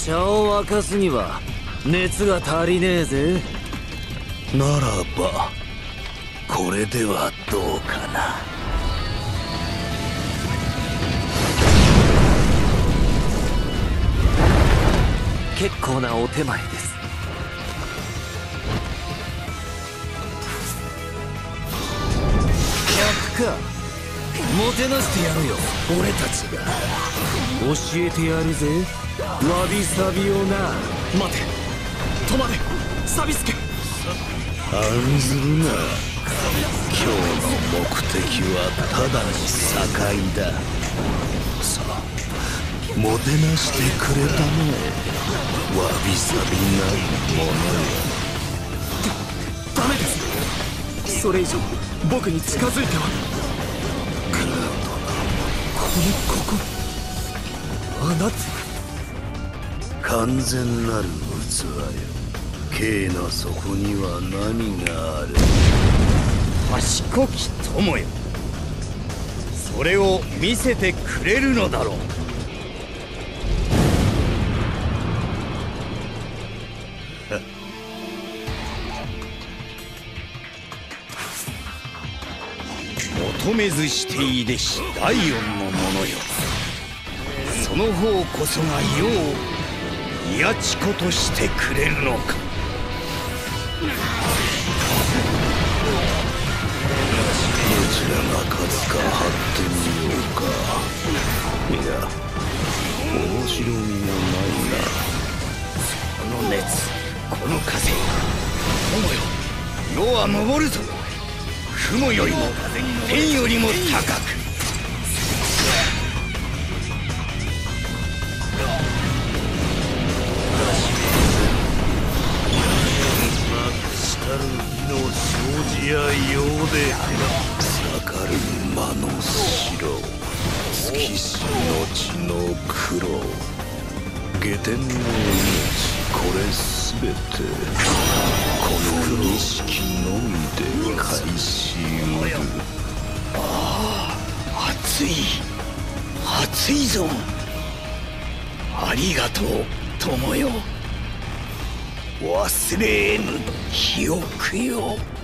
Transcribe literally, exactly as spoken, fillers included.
茶を沸かすには熱が足りねえぜ。 ならばこれではどうかな。 結構なお手前です。客か、もてなしてやるよ。俺たちが教えてやるぜ、わびさびをな。 待て、止まれ、サビスケ。 案ずるな。今日の目的はただの酒井だ。さあ、もてなしてくれたまえ、わびさびないものよ。 ダメです。それ以上僕に近づいては。この心、あなた完全なる器よ。Kの底には何がある。 賢き友よ、それを見せてくれるのだろう。求めずしていいでし第四のものよ。その方こそが世をいやちことしてくれるのか。 どちらが勝つか張ってみようか。いや、面白みもないな。 この熱、この風、友よ、世は昇るぞ。雲よりも天よりも高く。 来る日の生じやようで盛る魔の白、月死の血の黒、下天の命、これすべてこの錦のみで返しうる。 ああ、熱い熱いぞ。ありがとう友よ。忘れぬ記憶よ。